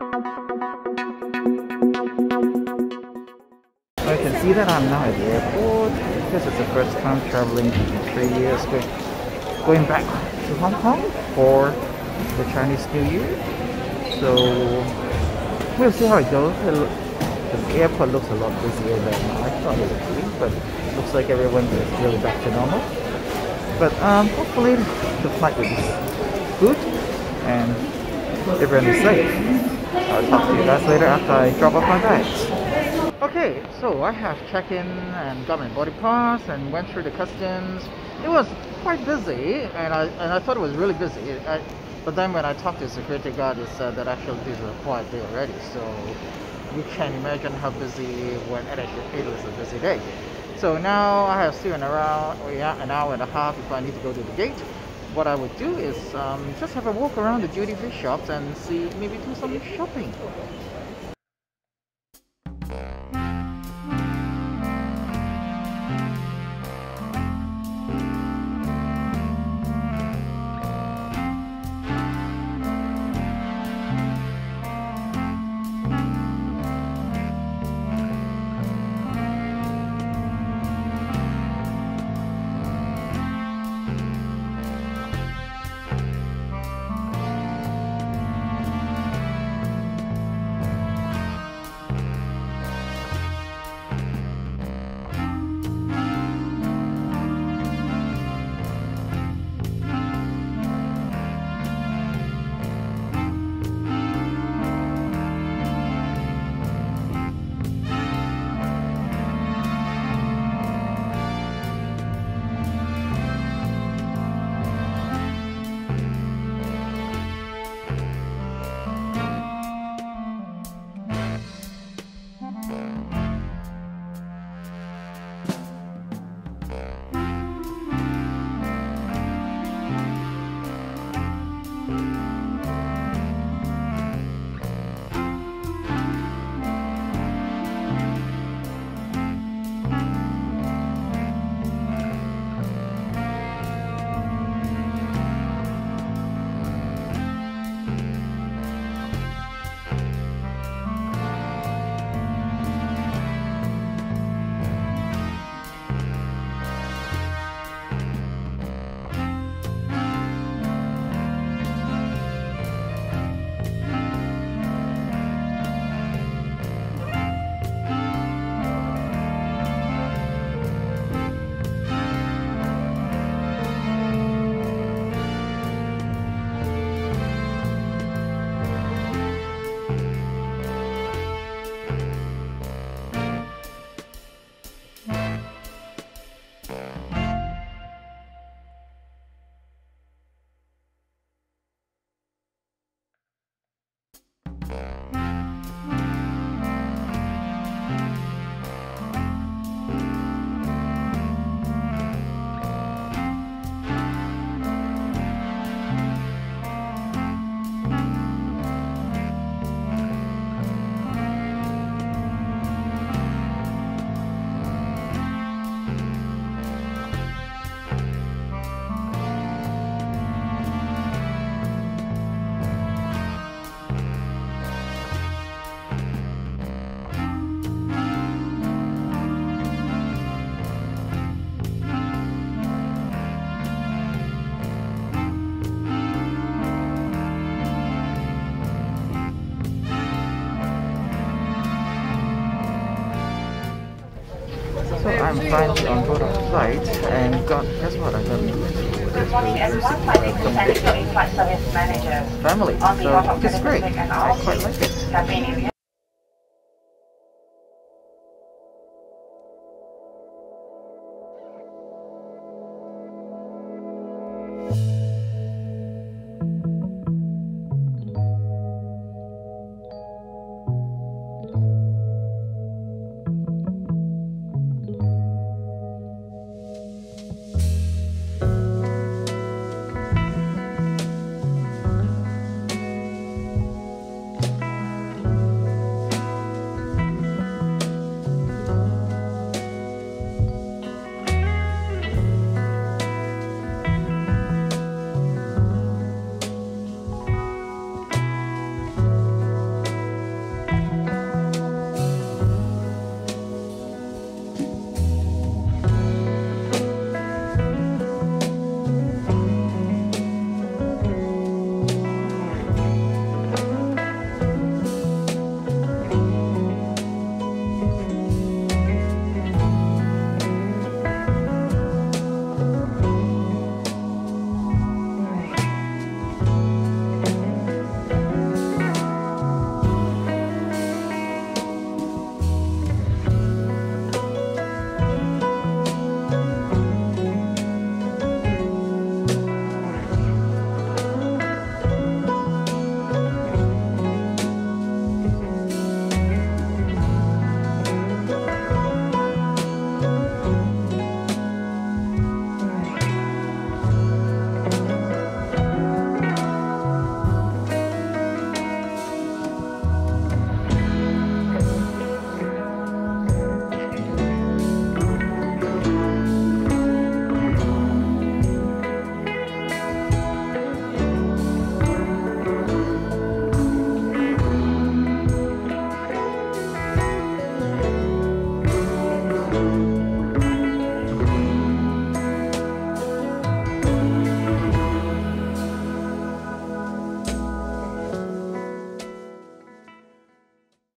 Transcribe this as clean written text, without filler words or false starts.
I can see that I'm now at the airport. This is the first time traveling in 3 years, going back to Hong Kong for the Chinese New Year. So we'll see how it goes. The airport looks a lot busier than I thought it would be, but it looks like everyone is really back to normal. But hopefully the flight will be good and everyone is safe. I'll talk to you guys later after I drop off my bags. Okay, so I have checked in and got my boarding pass and went through the customs. It was quite busy, and I thought it was really busy. But then when I talked to the security guard, he said that actually this was a quiet day already. So you can imagine how busy when it was a busy day. So now I have still around an hour and a half before I need to go to the gate. What I would do is just have a walk around the duty-free shops and see, maybe do some shopping. So I'm finally on board of the flight and guess what? I got family. So it's great. I quite like it.